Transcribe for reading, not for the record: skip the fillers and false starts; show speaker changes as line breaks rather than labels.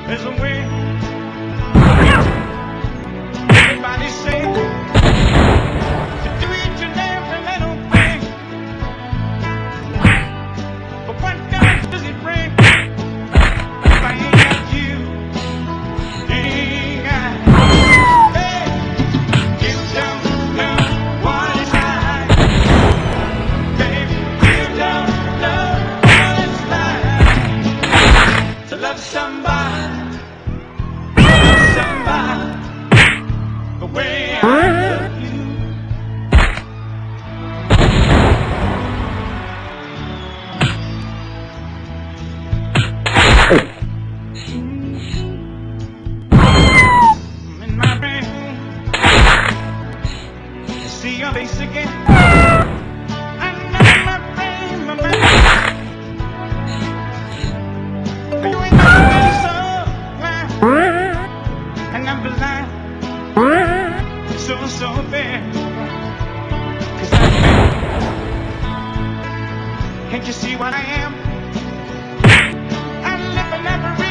There's a way. Everybody say to do each and every little thing. But what God does it bring? If I ain't got you, ain't got. Hey, you don't know what it's like. Baby, you don't know what it's like to love somebody. The way I love you. I'm in my room. I see your face again. I know my brain, my mind. You ain't got so blind, and I'm blind. So fair, 'cause I'm fair. Can't you see what I am? I live and never